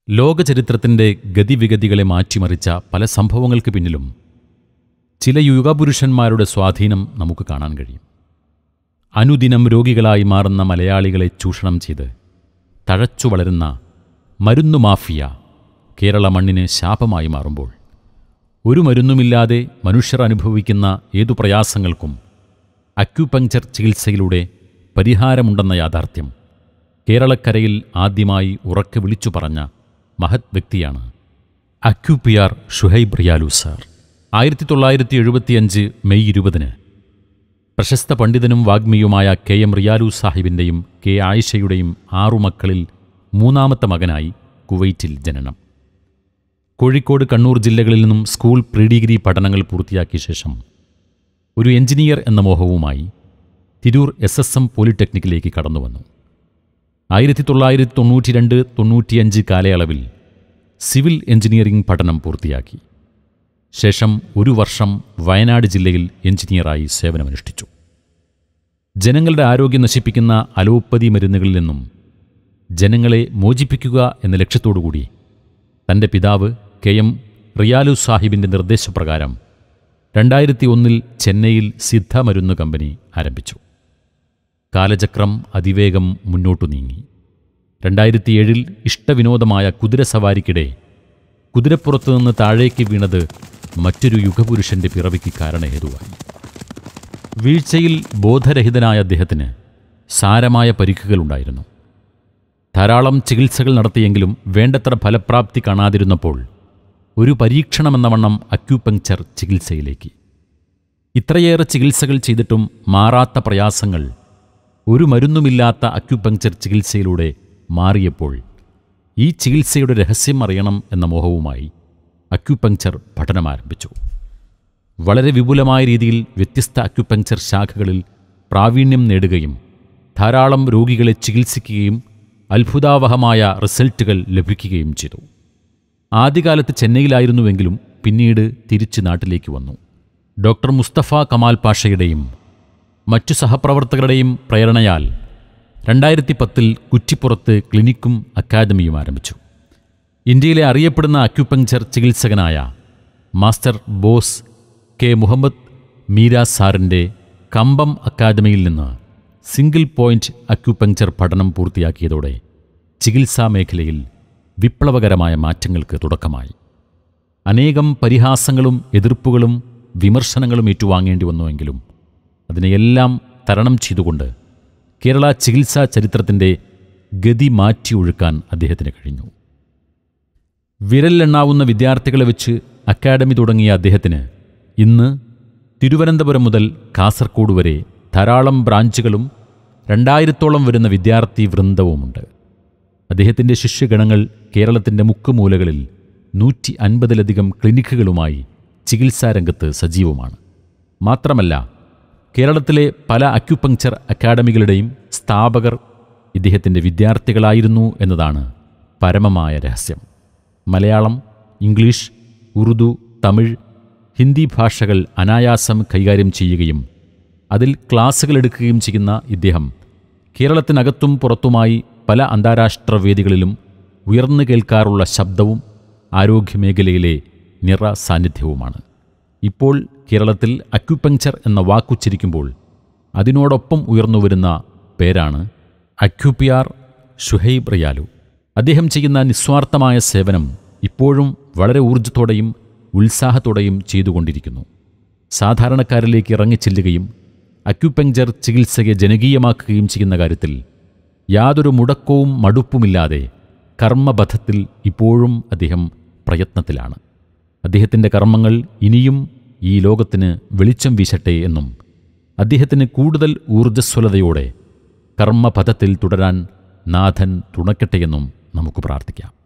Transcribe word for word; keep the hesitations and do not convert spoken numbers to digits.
ലോകചരിത്രത്തിൻ്റെ ഗതിവിഗതികളെ മാറ്റിമറിച്ച പല സംഭവങ്ങൾക്ക് പിന്നിലും ചില യുഗപുരുഷന്മാരുടെ സ്വാധീനം നമുക്ക് കാണാൻ കഴിയും. അനുദിനം രോഗികളായി മാറുന്ന മലയാളികളെ ചൂഷണം ചെയ്ത് തഴച്ചു വളരുന്ന മരുന്നു മാഫിയ കേരള മണ്ണിന് ശാപമായി മാറുമ്പോൾ, ഒരു മരുന്നുമില്ലാതെ മനുഷ്യർ അനുഭവിക്കുന്ന ഏതു പ്രയാസങ്ങൾക്കും അക്യുപങ്ചർ ചികിത്സയിലൂടെ പരിഹാരമുണ്ടെന്ന യാഥാർത്ഥ്യം കേരളക്കരയിൽ ആദ്യമായി ഉറക്കെ വിളിച്ചു പറഞ്ഞ മഹത് വ്യക്തിയാണ് Acu.Pr.Shuhaib Riyaloo സാർ. ആയിരത്തി തൊള്ളായിരത്തി എഴുപത്തിയഞ്ച് മെയ് ഇരുപതിന് പ്രശസ്ത പണ്ഡിതനും വാഗ്മിയുമായ കെ എം റിയാലൂ സാഹിബിൻ്റെയും കെ ആയിഷയുടെയും ആറു മക്കളിൽ മൂന്നാമത്തെ മകനായി കുവൈറ്റിൽ ജനനം. കോഴിക്കോട്, കണ്ണൂർ ജില്ലകളിൽ നിന്നും സ്കൂൾ പ്രീ ഡിഗ്രി പഠനങ്ങൾ പൂർത്തിയാക്കിയ ശേഷം ഒരു എഞ്ചിനീയർ എന്ന മോഹവുമായി തിരൂർ എസ് എസ് എം പോളിടെക്നിക്കിലേക്ക് കടന്നുവന്നു. ആയിരത്തി തൊള്ളായിരത്തി തൊണ്ണൂറ്റി രണ്ട് തൊണ്ണൂറ്റിയഞ്ച് കാലയളവിൽ സിവിൽ എഞ്ചിനീയറിംഗ് പഠനം പൂർത്തിയാക്കി. ശേഷം ഒരു വർഷം വയനാട് ജില്ലയിൽ എഞ്ചിനീയറായി സേവനമനുഷ്ഠിച്ചു. ജനങ്ങളുടെ ആരോഗ്യം നശിപ്പിക്കുന്ന അലോപ്പതി മരുന്നുകളിൽ നിന്നും ജനങ്ങളെ മോചിപ്പിക്കുക എന്ന ലക്ഷ്യത്തോടുകൂടി തൻ്റെ പിതാവ് കെ എം റിയാലൂ സാഹിബിൻ്റെ നിർദ്ദേശപ്രകാരം രണ്ടായിരത്തി ഒന്നിൽ ചെന്നൈയിൽ സിദ്ധ മരുന്ന് കമ്പനി ആരംഭിച്ചു. കാലചക്രം അതിവേഗം മുന്നോട്ടു നീങ്ങി. രണ്ടായിരത്തിയേഴിൽ ഇഷ്ടവിനോദമായ കുതിരസവാരിക്കിടെ കുതിരപ്പുറത്തു നിന്ന് താഴേക്ക് വീണത് മറ്റൊരു യുഗപുരുഷൻ്റെ പിറവിക്ക് കാരണഹേതുവായി. വീഴ്ചയിൽ ബോധരഹിതനായ അദ്ദേഹത്തിന് സാരമായ പരിക്കുകളുണ്ടായിരുന്നു. ധാരാളം ചികിത്സകൾ നടത്തിയെങ്കിലും വേണ്ടത്ര ഫലപ്രാപ്തി കാണാതിരുന്നപ്പോൾ ഒരു പരീക്ഷണമെന്നവണ്ണം അക്യുപങ്ചർ ചികിത്സയിലേക്ക്. ഇത്രയേറെ ചികിത്സകൾ ചെയ്തിട്ടും മാറാത്ത പ്രയാസങ്ങൾ ഒരു മരുന്നുമില്ലാത്ത അക്യുപങ്ചർ ചികിത്സയിലൂടെ മാറിയപ്പോൾ ഈ ചികിത്സയുടെ രഹസ്യം അറിയണം എന്ന മോഹവുമായി അക്യുപങ്ചർ പഠനമാരംഭിച്ചു. വളരെ വിപുലമായ രീതിയിൽ വ്യത്യസ്ത അക്യുപങ്ചർ ശാഖകളിൽ പ്രാവീണ്യം നേടുകയും ധാരാളം രോഗികളെ ചികിത്സിക്കുകയും അത്ഭുതാവഹമായ റിസൾട്ടുകൾ ലഭിക്കുകയും ചെയ്തു. ആദ്യകാലത്ത് ചെന്നൈയിലായിരുന്നുവെങ്കിലും പിന്നീട് തിരിച്ച് നാട്ടിലേക്ക് വന്നു. ഡോക്ടർ മുസ്തഫ കമാൽ പാഷയുടെയും മറ്റു സഹപ്രവർത്തകരുടെയും പ്രേരണയാൽ രണ്ടായിരത്തി പത്തിൽ കുറ്റിപ്പുറത്ത് ക്ലിനിക്കും അക്കാദമിയും ആരംഭിച്ചു. ഇന്ത്യയിലെ അറിയപ്പെടുന്ന അക്യുപങ്ചർ ചികിത്സകനായ മാസ്റ്റർ ബോസ് കെ മുഹമ്മദ് മീര സാറിൻ്റെ കമ്പം അക്കാദമിയിൽ നിന്ന് സിംഗിൾ പോയിന്റ് അക്യുപങ്ചർ പഠനം പൂർത്തിയാക്കിയതോടെ ചികിത്സാ മേഖലയിൽ വിപ്ലവകരമായ മാറ്റങ്ങൾക്ക് തുടക്കമായി. അനേകം പരിഹാസങ്ങളും എതിർപ്പുകളും വിമർശനങ്ങളും ഏറ്റുവാങ്ങേണ്ടി വന്നുവെങ്കിലും അതിനെയെല്ലാം തരണം ചെയ്തുകൊണ്ട് കേരള ചികിത്സാ ചരിത്രത്തിൻ്റെ ഗതി മാറ്റിയൊഴുക്കാൻ അദ്ദേഹത്തിന് കഴിഞ്ഞു. വിരലിലെണ്ണാവുന്ന വിദ്യാർത്ഥികളെ വെച്ച് അക്കാഡമി തുടങ്ങിയ അദ്ദേഹത്തിന് ഇന്ന് തിരുവനന്തപുരം മുതൽ കാസർഗോഡ് വരെ ധാരാളം ബ്രാഞ്ചുകളും രണ്ടായിരത്തോളം വരുന്ന വിദ്യാർത്ഥി വൃന്ദവുമുണ്ട്. അദ്ദേഹത്തിൻ്റെ ശിഷ്യഗണങ്ങൾ കേരളത്തിൻ്റെ മുക്കുമൂലകളിൽ നൂറ്റി അൻപതിലധികം ക്ലിനിക്കുകളുമായി ചികിത്സാരംഗത്ത് സജീവമാണ്. മാത്രമല്ല, കേരളത്തിലെ പല അക്യുപങ്ചർ അക്കാഡമികളുടെയും സ്ഥാപകർ ഇദ്ദേഹത്തിൻ്റെ വിദ്യാർത്ഥികളായിരുന്നു എന്നതാണ് പരമമായ രഹസ്യം. മലയാളം, ഇംഗ്ലീഷ്, ഉറുദു, തമിഴ്, ഹിന്ദി ഭാഷകൾ അനായാസം കൈകാര്യം ചെയ്യുകയും അതിൽ ക്ലാസുകൾ എടുക്കുകയും ചെയ്യുന്ന ഇദ്ദേഹം കേരളത്തിനകത്തും പുറത്തുമായി പല അന്താരാഷ്ട്ര വേദികളിലും ഉയർന്നു കേൾക്കാറുള്ള ശബ്ദവും ആരോഗ്യമേഖലയിലെ നിറ സാന്നിധ്യവുമാണ്. ഇപ്പോൾ കേരളത്തിൽ അക്യുപങ്ചർ എന്ന വാക്കുച്ചരിക്കുമ്പോൾ അതിനോടൊപ്പം ഉയർന്നുവരുന്ന പേരാണ് Acu.Pr.Shuhaib Riyaloo. അദ്ദേഹം ചെയ്യുന്ന നിസ്വാർത്ഥമായ സേവനം ഇപ്പോഴും വളരെ ഊർജ്ജത്തോടെയും ഉത്സാഹത്തോടെയും ചെയ്തുകൊണ്ടിരിക്കുന്നു. സാധാരണക്കാരിലേക്ക് ഇറങ്ങിച്ചെല്ലുകയും അക്യുപങ്ചർ ചികിത്സയെ ജനകീയമാക്കുകയും ചെയ്യുന്ന കാര്യത്തിൽ യാതൊരു മുടക്കവും മടുപ്പുമില്ലാതെ കർമ്മപഥത്തിൽ ഇപ്പോഴും അദ്ദേഹം പ്രയത്നത്തിലാണ്. അദ്ദേഹത്തിൻ്റെ കർമ്മങ്ങൾ ഇനിയും ഈ ലോകത്തിന് വെളിച്ചം വീശട്ടെ എന്നും അദ്ദേഹത്തിന് കൂടുതൽ ഊർജ്ജസ്വലതയോടെ കർമ്മപഥത്തിൽ തുടരാൻ നാഥൻ തുണയ്ക്കട്ടെയെന്നും നമുക്ക് പ്രാർത്ഥിക്കാം.